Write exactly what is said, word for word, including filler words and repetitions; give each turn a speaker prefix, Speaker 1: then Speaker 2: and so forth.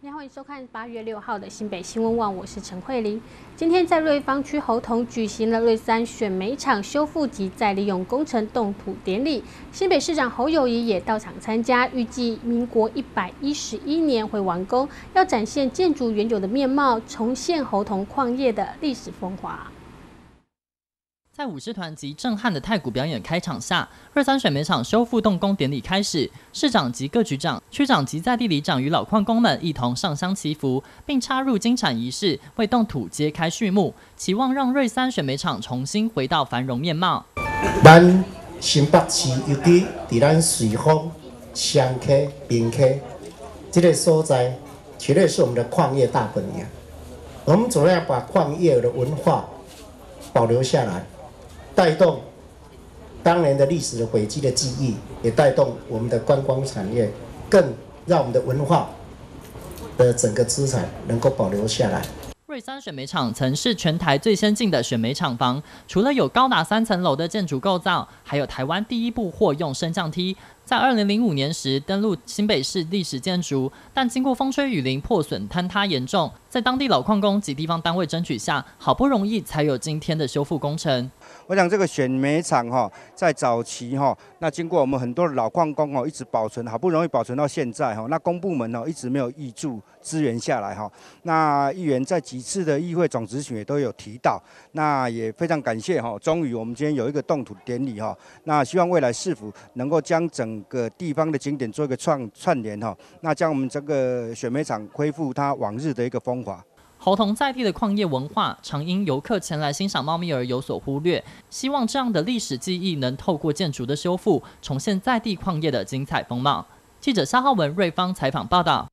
Speaker 1: 你好，欢迎收看八月六号的新北新闻网，我是陈慧玲。今天在瑞芳区猴硐举行了瑞三选煤厂修复及再利用工程动土典礼，新北市长侯友宜也到场参加，预计民国一百一十一年会完工，要展现建筑原有的面貌，重现猴硐矿业的历史风华。
Speaker 2: 在舞狮团及震撼的太鼓表演开场下，瑞三选煤厂修复动工典礼开始。市长及各局长、区长及在地里长与老矿工们一同上香祈福，并插入金铲仪式，为动土揭开序幕，期望让瑞三选煤厂重新回到繁荣面貌。
Speaker 3: 咱新北市尤其伫咱瑞芳、双溪、平溪这个所在，绝对是我们的矿业大本营。我们总要把矿业的文化保留下来。 带动当年的历史的轨迹的记忆，也带动我们的观光产业，更让我们的文化的整个资产能够保留下来。
Speaker 2: 瑞三选煤厂曾是全台最先进的选煤厂房，除了有高达三层楼的建筑构造，还有台湾第一部货用升降梯。在二零零五年时登陆新北市历史建筑，但经过风吹雨淋破损坍塌严重，在当地老矿工及地方单位争取下，好不容易才有今天的修复工程。
Speaker 4: 我想这个选煤厂哈，在早期哈，那经过我们很多老矿工哦，一直保存，好不容易保存到现在哈，那公部门哦一直没有挹注支援下来哈。那议员在几次的议会总质询也都有提到，那也非常感谢哈，终于我们今天有一个动土典礼哈，那希望未来市府能够将整个地方的景点做一个串串联哈，那将我们这个选煤厂恢复它往日的一个风华。
Speaker 2: 猴硐在地的矿业文化，常因游客前来欣赏猫咪而有所忽略。希望这样的历史记忆能透过建筑的修复，重现在地矿业的精彩风貌。记者沙浩文瑞芳采访报道。